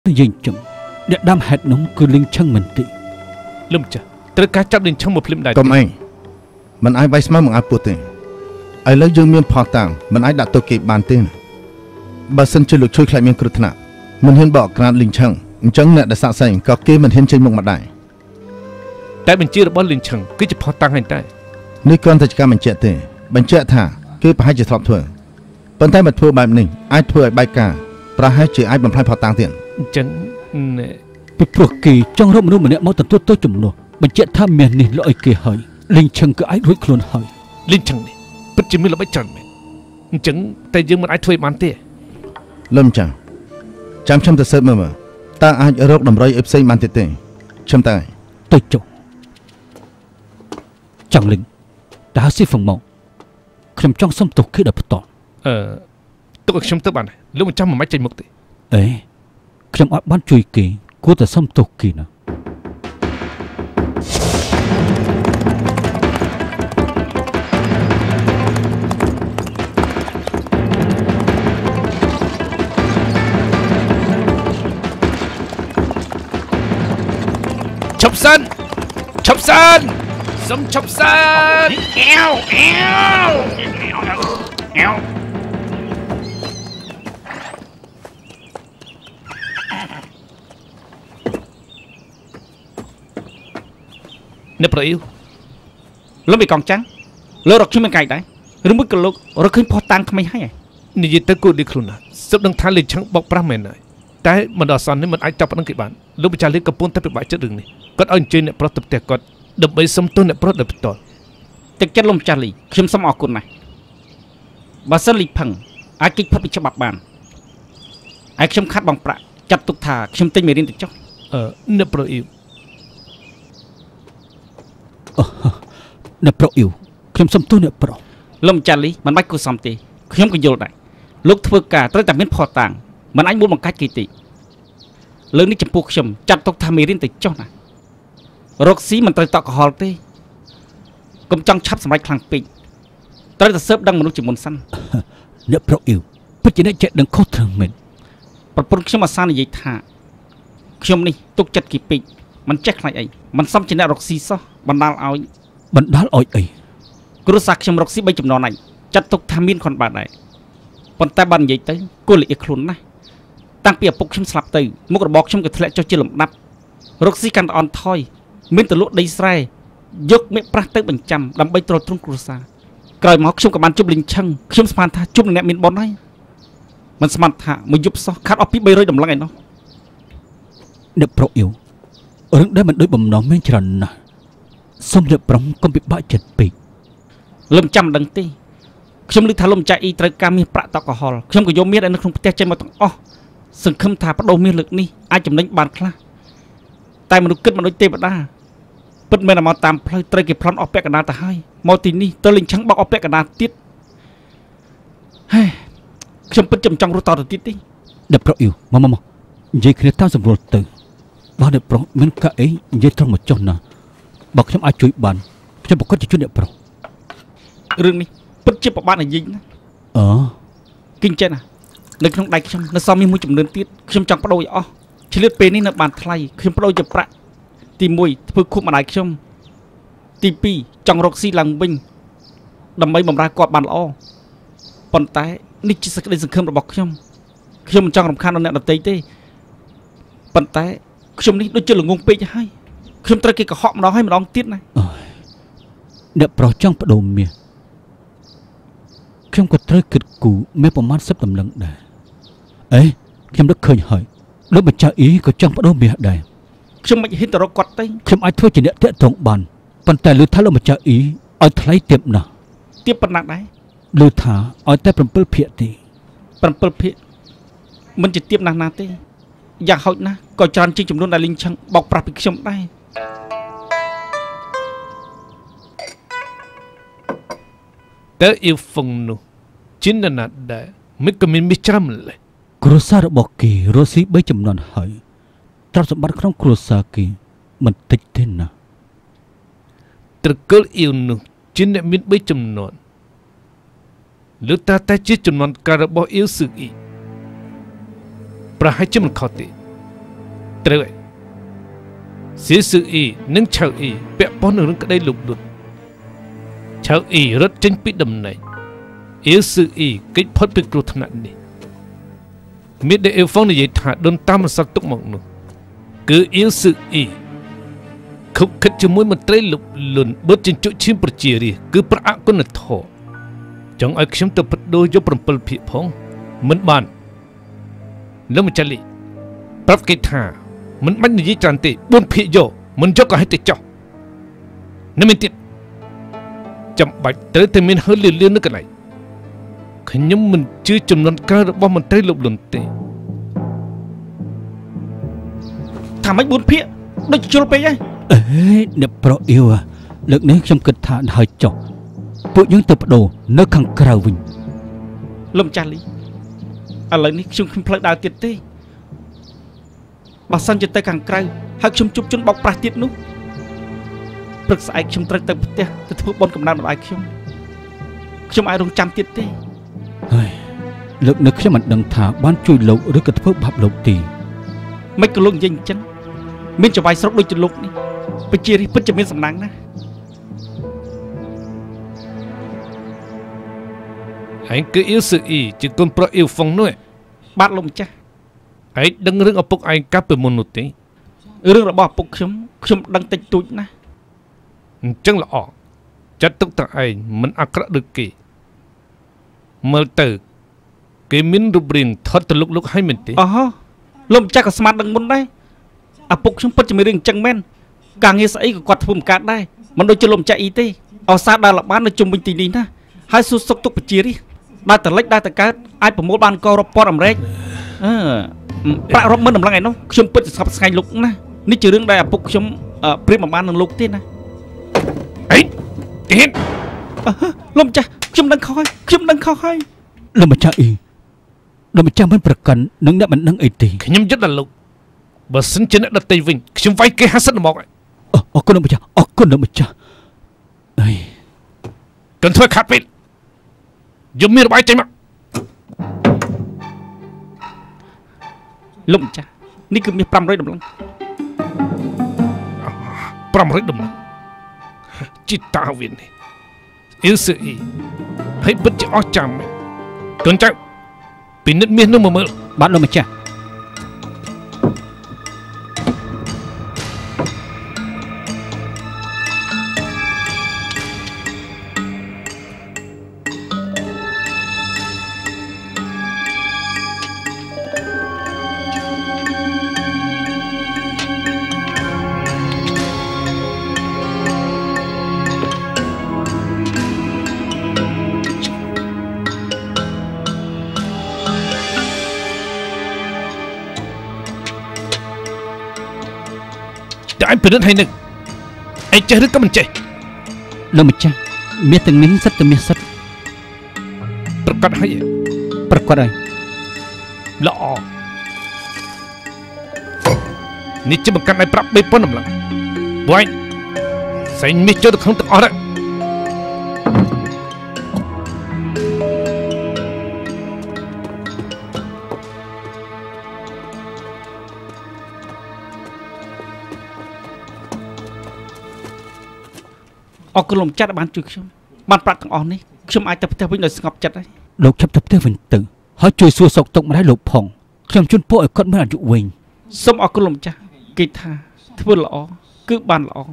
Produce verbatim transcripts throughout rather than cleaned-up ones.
Dình chừng để đam hạt nóng cứ linh chân mình tị lâm chả tới cá chấp linh chân một phim đại còn anh mình ai bay smart một ai putin ai lấy dương miên phò tàng mình ai đặt tôi kịp bàn tin bà sân chơi lục chui lại miên cực nặng mình hiên bỏ cả linh chân chân nè đã sạ sành có kia mình hiên trên một mặt đại tại mình chưa được bón linh chân cứ chỉ phò tàng hành tại nơi con ta chỉ cả mình chạy tiền mình chạy thả cứ phải chỉ thọp thừa bên tay mình thua bài mình ai thua bài cả ra hai chỉ ai bằng hai phò tàng tiền chân nè bị phượt kỳ trong rộng nôm mà nè máu tận tôi tôi chủng luôn mình chạy tham miền này lội kỳ hỏi linh chân cứ ai đuổi luôn hỏi linh chân này bất chỉ mới là bất chân mẹ chân tay dương mình ai thuê bán tiền lâm chẳng chăm chăm ta sợ mơ mơ ta ai ở rộng đầm rơi ép xây bán tiền tiền chăm tay tôi chồng chẳng linh đã xí phòng mộng không trong xâm tục khi đập tỏ ờ tôi có xâm tức bạn này lúc một trăm mà máy chạy một tỷ ấy không ai bán chui kỳ cô ta xâm tục kỳ nào chọc sân chọc sân sống chọc sân eo eo eo nè bro yêu lúc bị còn trắng lỡ đọc chúng mình cài đấy rồi mới cần lúc rồi khơi phò tăng không mấy hay nè gì tới cô đi luôn à sắp đăng thái lên trắng bọc pra mền này trái mình đòi sòn nên mình ai chọc đăng kịch bản lúc bị trả lấy cặp pôn tập bãi chất đường này còn anh chơi nè pro tập tè còn đập bấy xong tôi nè pro đập tỏi ទឹកចិត្តលំចាស់លីខ្ញុំសូមអរគុណណាស់បើសិនលីផឹងអាចគិតផុតពីច្បាប់បានហើយខ្ញុំខាត់បងប្រាក់ចាត់ទុកថាខ្ញុំទិញមេរៀនទៅចុះអឺអ្នកប្រុសអ៊ីវអ្នកប្រុសអ៊ីវខ្ញុំសុំទោសអ្នកប្រុសលំចាស់លីមិនបាច់គួរសមទេខ្ញុំក៏យល់ដែរលោកធ្វើការត្រូវតែមានផុសតាំងមិនអាចមួយបង្កាច់គេទេលើនេះចំពោះខ្ញុំចាត់ទុកថាមេរៀនទៅចុះណារកស៊ីមិនត្រូវតក់កុហលទេកុំចង់ឆាប់សម្រេចខ្លាំងពេកត្រូវតែស៊ើបដឹងមនុស្សជាមុនសិនអ្នកប្រុសអ៊ីវពិតជាអ្នកចេះដឹងខុសត្រូវមែនប្រពន្ធខ្ញុំអាសានិយាយថាខ្ញុំនេះទុកចិត្តគេពេកមិនចេះខ្លាចអីមិនសមជាអ្នករកស៊ីសោះបណ្ដាលឲ្យបណ្ដាលឲ្យអីគ្រួសារខ្ញុំរកស៊ីបីចំនួនឯងចាត់ទុកថាមានខុនបាត់ដែរប៉ុន្តែបើនិយាយទៅគួរលាក់ខ្លួនណាស់តាំងពីឪពុកខ្ញុំស្លាប់ទៅមុខរបរខ្ញុំក៏ធ្លាក់ចុះជាលំដាប់រកស៊ីកាន់តែអន់ថយមានតែលក់ដីស្រែយកមេប្រាស់ទៅបញ្ចាំដើម្បីទ្រទ្រង់គ្រួសារក្រោយមកខ្ញុំក៏បានជប់លីងឆឹងខ្ញុំស្មានថាជប់នឹងអ្នកមានបុណ្យហើយមិនស្មានថាមួយយប់សោះខាត់អស់ពីបីរយតម្លឹងឯណោះអ្នកប្រុសអ៊ីវរឿងដែលមិនដូចបំណងមានច្រើនណាស់សូមអ្នកប្រុសកុំពិបាកចិត្តពេកលំចាំដឹងទេខ្ញុំឮថាលំចាអ៊ីត្រូវការមាសប្រាក់តកកុហលខ្ញុំក៏យកមាសនៅក្នុងផ្ទះចេញមកទាំងអស់សង្ឃឹមថាបដូរមាសលើកនេះអាចចំណេញបានខ្លះតែមនុស្សគិតមិនដូចទេវតាពិតមែនតែមកតាមផ្លូវត្រូវគេប្លន់អស់ពាក់កណ្ដាលទៅហើយមកទីនេះទៅលេងឆឹងបោកអស់ពាក់កណ្ដាលទៀតហេខ្ញុំពិតចំចង់រត់តទៅទៀតទេអ្នកប្រុសអ៊ីវមកមកនិយាយគ្នាតាមសម្រួលទៅបើអ្នកប្រុសមានកាអីនិយាយត្រង់មកចុះណាបើខ្ញុំអាចជួយបានខ្ញុំប្រកាសជាជួយអ្នកប្រុសរឿងនេះពិតជាប្របាក់និយាយណាអឺគិញចេះណានៅក្នុងដៃខ្ញុំនៅសមមានមួយចំនួនទៀតខ្ញុំចង់បដូរឲ្យអស់ឆ្លៀតពេលនេះនៅបានថ្លៃខ្ញុំបដូរជាប្រាក់ទីមួយធ្វើខុសម្ដាយខ្ញុំទីពីរចង់រកស៊ីឡើងវិញដើម្បីបម្រើគាត់បានល្អប៉ុន្តែនេះជាសេចក្តីសង្ឃឹមរបស់ខ្ញុំខ្ញុំមិនចង់រំខានដល់អ្នកដទៃទេប៉ុន្តែខ្ញុំនេះដូចជាល្ងងពេកហើយខ្ញុំត្រូវគេកុហកម្ដងហើយម្ដងទៀតណាអ្នកប្រុសចង់បដូរមាសខ្ញុំក៏ត្រូវគិតគូរមាសប្រមាណសិបតម្លឹងដែរអេខ្ញុំនឹកឃើញហើយលោកម្ចាស់អ៊ីក៏ចង់បដូរមាសដែរខ្ញុំមិនហ៊ានទៅរកគាត់ទេខ្ញុំអាចធ្វើជាអ្នកតាក់ទងបានប៉ុន្តែលឺថាលោកម្ចាស់អ៊ីឲ្យថ្លៃទាបណាស់ទាបប៉ុណ្ណាដែរលឺថាឲ្យតែ7ភាគទេ 7ភាគមិនជាទាបណាស់ណាទេយ៉ាងហោចណាស់ក៏ច្រើនជាងចំនួនដែលលីងឆឹងបោកប្រាស់ពីខ្ញុំដែរតើអ៊ីវហ្វុងនោះជីនណាត់ដែរមិនក៏មានមីច្រាំលេគ្រួសាររបស់គេរស់ស៊ីបីចំនួនហើយទ្រព្យសម្បត្តិក្នុងគ្រួសារគេមិនតិចទេណាត្រកូលអ៊ីវនោះជាអ្នកមានបីចំនួនលើតាតែជាចំនួនការរបស់អ៊ីវស៊ឺអ៊ីប្រហែលជាមិនខុសទេត្រូវហើយសៀសឺអ៊ីនិងឆៅអ៊ីពាក់ព័ន្ធនឹងរឿងក្តីលុបលុតឆៅអ៊ីរត់ចេញពីតំណែងអ៊ីសឺអ៊ីគេចផុតពីគ្រោះថ្នាក់នេះមានដែលអ៊ីវហ្វុងនិយាយថាដូនតាមរស័កទុកមកនោះគឺអ៊ីសឺអ៊ីខុបខិតជាមួយមន្ត្រីលុបលុនបឺតចិញ្ចុឈាមប្រជារាស្ត្រគឺប្រអគុណធម៌ចង់ឲ្យខ្ញុំទៅបដូរយក7ភាគផងមិនបានលោកម្ចាស់លីប្រាប់គេថាមិនបាច់និយាយច្រើនទេ4ភាគយកមិនយកក៏ឲ្យទៅចោះនៅមានទៀតចាំបាច់ត្រូវតែមានហឺលឿនលឿននៅកន្លែងខ្ញុំមិនជឿចំនួនក្រោយរបស់មន្ត្រីលុបលុនទេថាម៉េច4ភាគដូចជុលពេកហើយអេអ្នកប្រុសអ៊ីវលើកនេះខ្ញុំគិតថាហើយចុះពួកយើងទៅបដូរនៅខាងក្រៅវិញលោកម្ចាស់លីឥឡូវនេះខ្ញុំខ្ញុំផ្លូវដើរទៀតទេបើសិនជាទៅខាងក្រៅហើយខ្ញុំជប់ជន់បោកប្រាស់ទៀតនោះព្រឹកស្អែកខ្ញុំត្រូវទៅផ្ទះទៅធ្វើបុណ្យកំណើតម្ដាយខ្ញុំខ្ញុំអាចរងចាំទៀតទេហើយលើកនេះខ្ញុំមិនដឹងថាបានជួយលោកឬក៏ធ្វើបាបលោកទេមិនក៏លោកនិយាយអញ្ចឹងមានចង្វាយស្រុកដូចជាលោកនេះប្រជារាស្ត្រពិតជាមានសំណាងណាស់ហើយគឺអ៊ីសឺអ៊ីជាកូនប្រុសអ៊ីវហ្វុងនោះបាទលោកម្ចាស់ឯងដឹងរឿងឪពុកឯងកាប់ពីមុននោះទេរឿងរបស់ឪពុកខ្ញុំខ្ញុំដឹងតិចតួចណាស់អញ្ចឹងល្អចាត់ទុកថាឯងមិនអាក្រក់ដូចគេមើលទៅគេមានរូបរាងថត់ទៅលុកលុកឲ្យមែនទេអូហ៎លោកម្ចាស់ក៏ស្មានដឹងមុនដែរឪពុកខ្ញុំពិតជាមានរឿងអញ្ចឹងមែនការងារស្អីក៏គាត់ធ្វើមិនកើតដែរមិនដូចជាលោកម្ចាស់អ៊ីទេអសាដើរលបាននៅជុំវិញទីនេះណាហើយសួរសុខទុក្ខប្រជារាស្ត្រដើរទៅលិចដើរទៅកើតអាចប្រមូលបានកោរ៉ុបព័ត៌អាមេរិកអឺប្រាក់រាប់ម៉ឺនតម្លឹងឯនោះខ្ញុំពិតជាស្ងប់ស្ងាយលោកណានេះជារឿងដែលឪពុកខ្ញុំព្រៀបមិនបាននឹងលោកទេណាអីទៀតលោកម្ចាស់ខ្ញុំដឹងខុសហើយខ្ញុំដឹងខុសហើយលោកម្ចាស់អ៊ីលោកម្ចាស់មិនប្រកាន់នឹងអ្នកមិនដឹងអីទេខ្ញុំយល់ដល់លោកបើសិនជាអ្នកដតីវិញខ្ញុំវាយគេហាសិតមកអរគុណលោកម្ចាស់អរគុណលោកម្ចាស់អីកុំធ្វើខាត់ពេកយកមានរបាយចេញមកលោកម្ចាស់នេះគឺមាស500តម្លឹង 500តម្លឹងជីតាវិននេះអ៊ីសឺអ៊ីហើយពិតជាអស្ចារ្យមែនកូនចៅពិនិត្យមាសនោះមកមើលបាទលោកម្ចាស់អញពិនិត្យឲ្យនឹកឯងចេះឬក៏មិនចេះលោកម្ចាស់មាសទាំងនេះសិតតែមាសសិតប្រកាសហើយប្រកាសហើយល្អនេះជាបង្កាន់ឲ្យប្រាប់បីប៉ុណ្ណឹងឡើយបួយសែងមាសចូលទៅក្នុងទឹកអស់ហើយអរគុណលោកម្ចាស់ដែលបានជួយខ្ញុំបានប្រាប់ទាំងអស់នេះខ្ញុំអាចទៅផ្ទះវិញដោយស្ងប់ចិត្តហើយលោកចាប់ទៅផ្ទះវិញទៅហើយជួយសួរសុខទុក្ខម្ដាយលោកផងខ្ញុំជូនពរឲ្យគាត់មានអាយុវែងសូមអរគុណលោកម្ចាស់គេថាធ្វើល្អគឺបានល្អ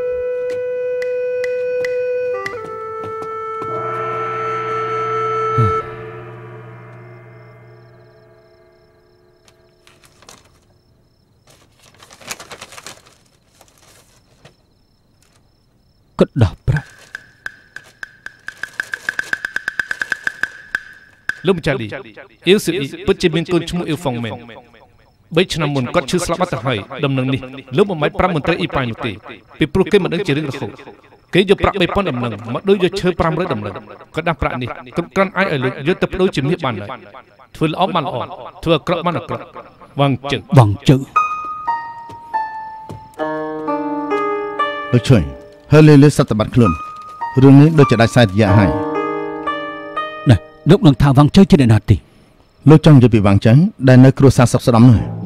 គាត់ដោះប្រាក់លោកម្ចាស់លីអ៊ីលស៊ីពិតជាមានកូនឈ្មោះអ៊ីវហ្វុងមែន3ឆ្នាំមុនគាត់ឈឺស្លាប់បាត់ទៅហើយដំណឹងនេះលោកមិនបាច់ប្រាប់មន្ត្រីអ៊ីប៉ាញនោះទេពីព្រោះគេមិនដឹងជារឿងរហូតគេយកប្រាក់បីពាន់ដំណឹងមកដូចយកឈើ500ដំណឹងគាត់ដាស់ប្រាក់នេះគ្រប់គ្រាន់អាចឲ្យលោកយកទៅបដូរជាមាសបានហើយធ្វើល្អបានល្អធ្វើអាក្រក់បានអាក្រក់វងជើងវងជើងលោកជួយហើយលើលើសត្វបាត់ខ្លួនរឿងនេះដូចជាដាច់ខ្សែរយៈហើយណែលោកនឹងថាវងជើងជាអ្នកណាទេលោកចង់និយាយពីវងជើងដែលនៅគ្រួសារសុខស្ដំនោះ